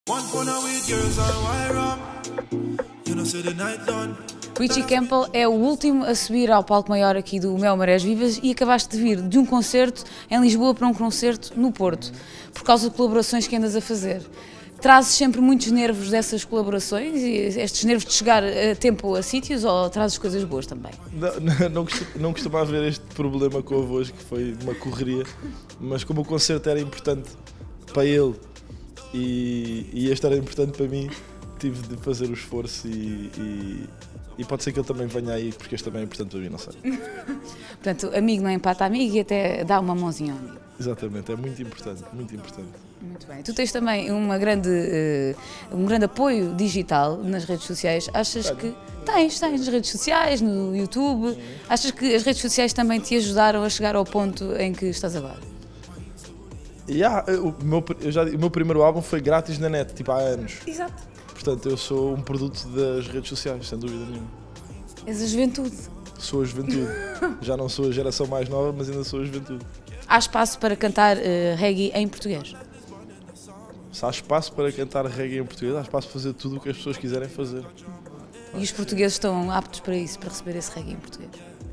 Richie Campbell é o último a subir ao palco maior aqui do Mel Marés Vivas e acabaste de vir de um concerto em Lisboa para um concerto no Porto, por causa de colaborações que andas a fazer. Trazes sempre muitos nervos dessas colaborações e estes nervos de chegar a tempo a sítios, ou trazes coisas boas também? Não costumava haver este problema que houve hoje, que foi uma correria, mas como o concerto era importante para ele e este era importante para mim, tive de fazer o esforço e pode ser que ele também venha aí, porque este também é importante para mim, não sei. Portanto, amigo não empata amigo e até dá uma mãozinha ao amigo. Exatamente, é muito importante, muito importante. Muito bem. Tu tens também um grande apoio digital nas redes sociais. Achas que tens nas redes sociais, no YouTube? Achas que as redes sociais também te ajudaram a chegar ao ponto em que estás agora? O meu primeiro álbum foi grátis na net, tipo há anos. Exato. Portanto, eu sou um produto das redes sociais, sem dúvida nenhuma. És a juventude. Sou a juventude. Já não sou a geração mais nova, mas ainda sou a juventude. Há espaço para cantar reggae em português? Se há espaço para cantar reggae em português, há espaço para fazer tudo o que as pessoas quiserem fazer. E os portugueses estão aptos para isso, para receber esse reggae em português?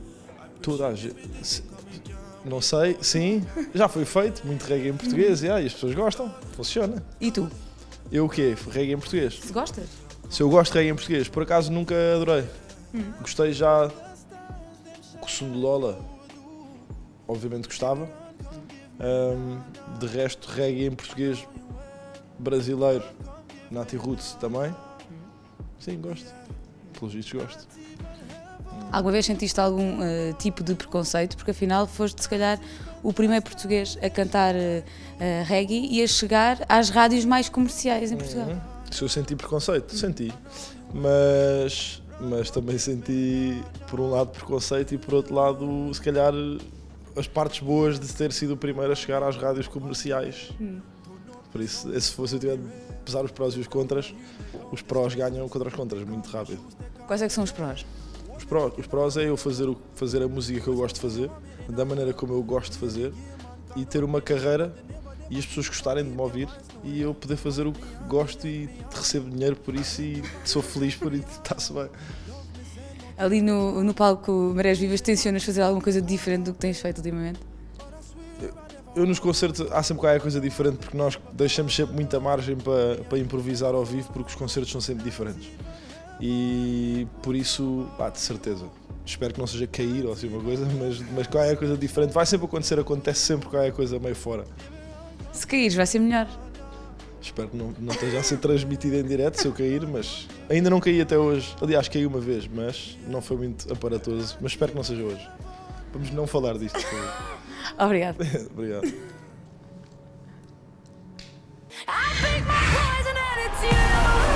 Não sei, sim, já foi feito, muito reggae em português e as pessoas gostam, funciona. E tu? Eu o quê? Reggae em português? Se gostas? Se eu gosto de reggae em português, por acaso nunca adorei. Gostei já com o som de Lola, obviamente gostava. De resto, reggae em português brasileiro, Nati Roots também. Sim, gosto. Pelos vistos gosto. Alguma vez sentiste algum tipo de preconceito? Porque afinal foste se calhar o primeiro português a cantar reggae e a chegar às rádios mais comerciais em Portugal. Se eu senti preconceito, senti. Mas também senti, por um lado, preconceito e por outro lado, se calhar, as partes boas de ter sido o primeiro a chegar às rádios comerciais. Por isso, se eu tiver de pesar os prós e os prós ganham contra os contras, muito rápido. Quais é que são os prós? Os prós é eu fazer a música que eu gosto de fazer, da maneira como eu gosto de fazer, e ter uma carreira e as pessoas gostarem de me ouvir e eu poder fazer o que gosto e recebo dinheiro por isso e sou feliz por isso, está-se bem. Ali no palco Marés Vivas, tencionas fazer alguma coisa diferente do que tens feito ultimamente? Eu nos concertos há sempre qualquer coisa diferente, porque nós deixamos sempre muita margem para improvisar ao vivo, porque os concertos são sempre diferentes. E por isso, de certeza, espero que não seja cair ou assim uma coisa, mas qualquer coisa diferente vai sempre acontecer, acontece sempre qualquer coisa meio fora. Se caíres vai ser melhor. Espero que não esteja a ser transmitido em direto se eu cair, mas ainda não caí até hoje. Aliás, caí uma vez, mas não foi muito aparatoso, mas espero que não seja hoje. Vamos não falar disto. Obrigado. Obrigado.